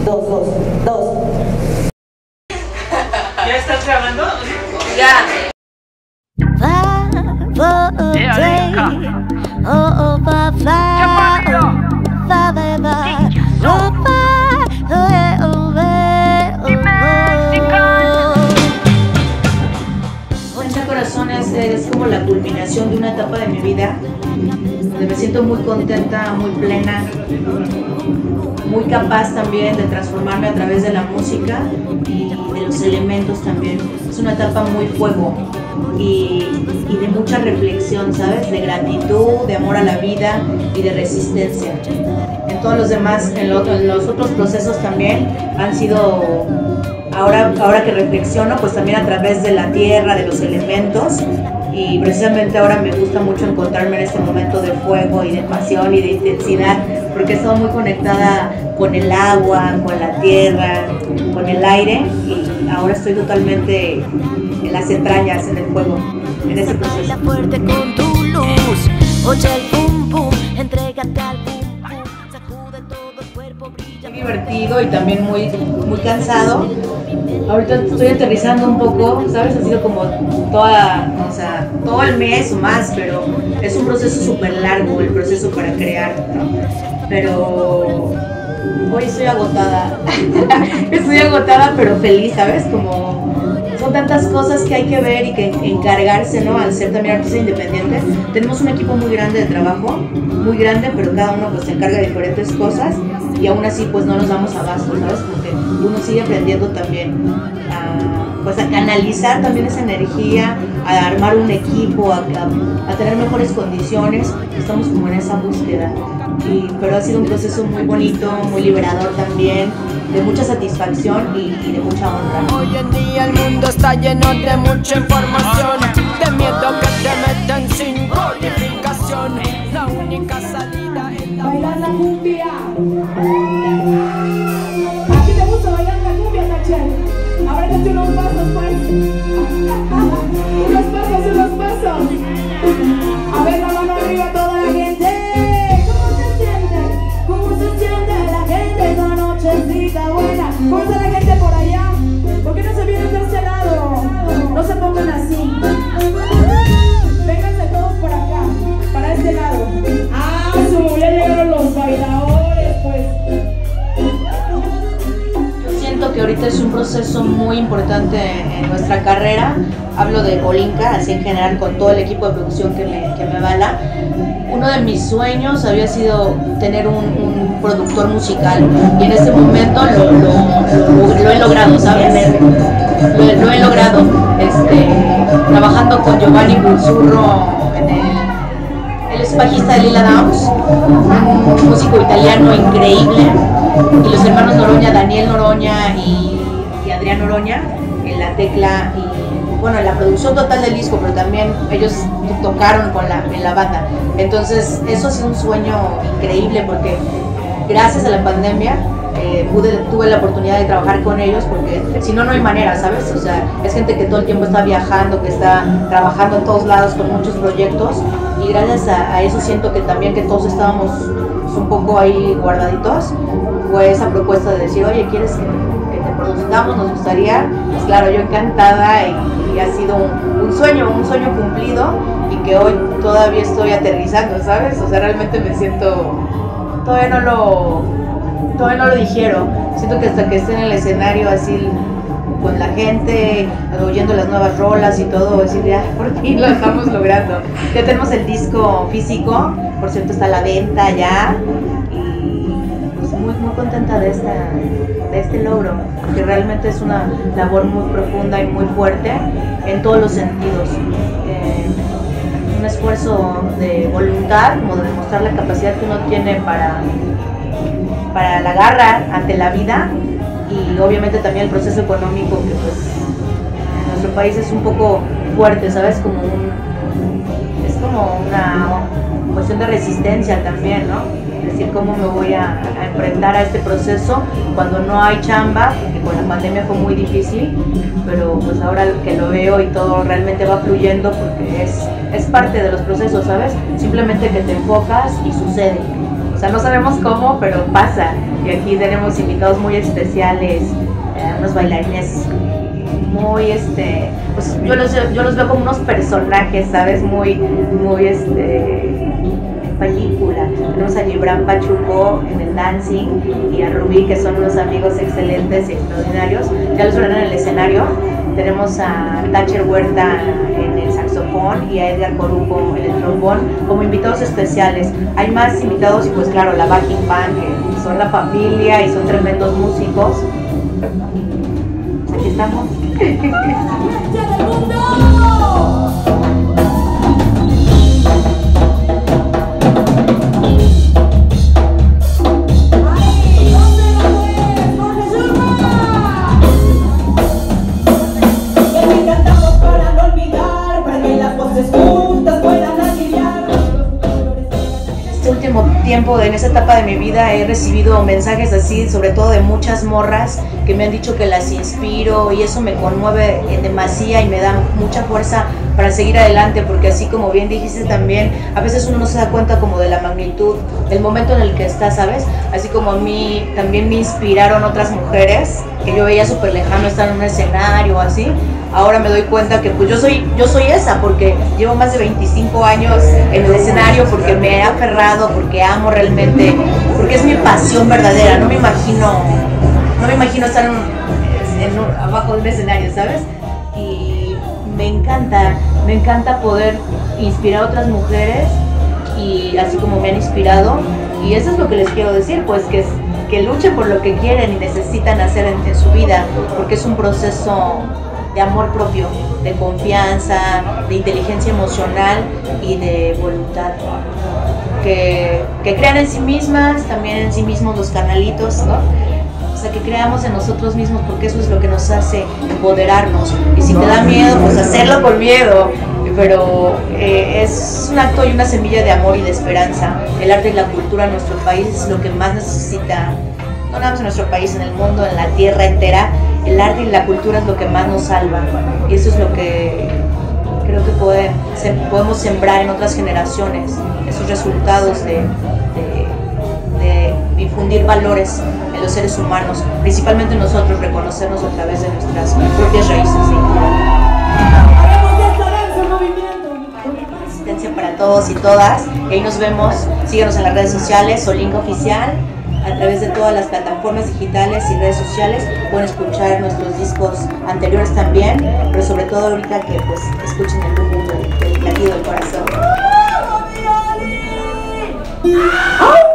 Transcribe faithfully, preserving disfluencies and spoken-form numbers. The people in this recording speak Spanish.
dos, dos, dos. ¿Ya estás grabando? Ya. Mancha Corazones es como la culminación de una etapa de mi vida donde me siento muy contenta, muy plena, muy capaz también de transformarme a través de la música y de los elementos también. Es una etapa muy fuego y, y de mucha reflexión, ¿sabes? De gratitud, de amor a la vida y de resistencia. En todos los demás, en, lo, en los otros procesos también han sido, ahora, ahora que reflexiono, pues también a través de la tierra, de los elementos. Y precisamente ahora me gusta mucho encontrarme en este momento de fuego y de pasión y de intensidad, porque he estado muy conectada con el agua, con la tierra, con el aire, y ahora estoy totalmente en las entrañas, en el fuego, en ese proceso. Fuerte con tu luz, oye el pum pum, entrégate al pum pum, sacude todo el cuerpo, brilla. Muy divertido y también muy, muy cansado. Ahorita estoy aterrizando un poco, ¿sabes? Ha sido como toda, o sea, todo el mes o más, pero es un proceso súper largo el proceso para crear, ¿no? Pero hoy estoy agotada, estoy agotada pero feliz, ¿sabes? Como son tantas cosas que hay que ver y que encargarse, ¿no? Al ser también artista independiente, tenemos un equipo muy grande de trabajo, muy grande, pero cada uno pues se encarga de diferentes cosas y aún así pues no nos damos abasto, ¿sabes? Porque uno sigue aprendiendo también a, pues a canalizar también esa energía, a armar un equipo, a, a, a tener mejores condiciones. Estamos como en esa búsqueda, y, pero ha sido un proceso muy bonito, muy liberador también, de mucha satisfacción y, y de mucha honra. Hoy en día el mundo está lleno de mucha información, de miedo que te meten sin codificación. La única salida es la... Bailar la cumbia. ¿A ti te gusta bailar la cumbia, Nachel? Ahora que tú unos pasos, pues. Unos pasos, unos pasos. A ver, la mano arriba toda la gente. ¿Cómo se siente? ¿Cómo se siente la gente esta nochecita buena? ¿Cómo está la gente por allá? ¿Por qué no se vienen de este lado? No se pongan así. Vénganse todos por acá, para este lado. Ah, su, ya llegaron los bailadores, pues. Yo siento que ahorita es un proceso muy importante en nuestra carrera. Hablo de Olinka, así en general, con todo el equipo de producción que me, que me avala. Uno de mis sueños había sido tener un, un productor musical y en este momento lo, lo, lo, lo he logrado, ¿sabes? Lo, lo he logrado, este, trabajando con Giovanni Burzurro, en el, él es bajista de Lila Downs, un músico italiano increíble, y los hermanos Noroña, Daniel Noroña y, y Adrián Noroña, en la tecla y bueno, en la producción total del disco, pero también ellos tocaron con la, en la banda. Entonces eso ha sido un sueño increíble porque gracias a la pandemia eh, pude, tuve la oportunidad de trabajar con ellos, porque si no, no hay manera, ¿sabes? O sea, es gente que todo el tiempo está viajando, que está trabajando en todos lados con muchos proyectos, y gracias a, a eso siento que también que todos estábamos un poco ahí guardaditos, fue esa propuesta de decir, oye, ¿quieres que, que te produzcamos? Nos gustaría. Pues claro, yo encantada, y, y ha sido un, un sueño, un sueño cumplido, y que hoy todavía estoy aterrizando, ¿sabes? O sea, realmente me siento, todavía no lo, todavía no lo digiero. Siento que hasta que esté en el escenario así con la gente, oyendo las nuevas rolas y todo, decir, ya, por fin lo estamos logrando. Ya tenemos el disco físico, por cierto está a la venta ya, y pues muy, muy contenta de, esta, de este logro, que realmente es una labor muy profunda y muy fuerte en todos los sentidos. Eh, un esfuerzo de voluntad, como de demostrar la capacidad que uno tiene para, para la garra ante la vida, y obviamente también el proceso económico, que pues en nuestro país es un poco fuerte, ¿sabes? Como un, es como una cuestión de resistencia también, ¿no? Es decir, cómo me voy a, a enfrentar a este proceso cuando no hay chamba, porque con la pandemia fue muy difícil, pero pues ahora que lo veo y todo realmente va fluyendo, porque es, es parte de los procesos, ¿sabes? Simplemente que te enfocas y sucede. O sea, no sabemos cómo, pero pasa. Y aquí tenemos invitados muy especiales, eh, unos bailarines muy, este, pues yo los, yo los veo como unos personajes, ¿sabes? Muy, muy, este, película. Tenemos a Gibran Pachuco en el dancing y a Rubí, que son unos amigos excelentes y extraordinarios. Ya los verán en el escenario. Tenemos a Thatcher Huerta en el saxofón y a Edgar Corujo en el trombón como invitados especiales. Hay más invitados y pues claro, la backing band, que son la familia y son tremendos músicos. Aquí estamos. Tiempo, en esa etapa de mi vida he recibido mensajes así, sobre todo de muchas morras que me han dicho que las inspiro y eso me conmueve en demasía y me da mucha fuerza para seguir adelante, porque así como bien dijiste también, a veces uno no se da cuenta como de la magnitud del momento en el que está, ¿sabes? Así como a mí también me inspiraron otras mujeres que yo veía súper lejano estar en un escenario o así. Ahora me doy cuenta que pues yo soy, yo soy esa, porque llevo más de veinticinco años en el escenario, porque me he aferrado, porque amo realmente, porque es mi pasión verdadera. No me imagino, no me imagino estar en, en, abajo de un escenario, ¿sabes? Y me encanta, me encanta poder inspirar a otras mujeres y así como me han inspirado. Y eso es lo que les quiero decir, pues que, que luchen por lo que quieren y necesitan hacer en, en su vida, porque es un proceso de amor propio, de confianza, de inteligencia emocional y de voluntad. Que, que crean en sí mismas, también en sí mismos los canalitos, ¿no? O sea, que creamos en nosotros mismos, porque eso es lo que nos hace empoderarnos. Y si te da miedo, pues hacerlo con miedo. Pero eh, es un acto y una semilla de amor y de esperanza. El arte y la cultura en nuestro país es lo que más necesita, no nada más en nuestro país, en el mundo, en la tierra entera. El arte y la cultura es lo que más nos salva, y eso es lo que creo que puede, se, podemos sembrar en otras generaciones, esos resultados de, de, de difundir valores en los seres humanos, principalmente nosotros, reconocernos a través de nuestras propias raíces. ¿Sí? Asistencia para todos y todas, y ahí nos vemos. Síguenos en las redes sociales, Solinka Oficial, a través de todas las plataformas digitales y redes sociales. Pueden escuchar nuestros discos anteriores también, pero sobre todo ahorita que pues escuchen el rumbo del latido del corazón.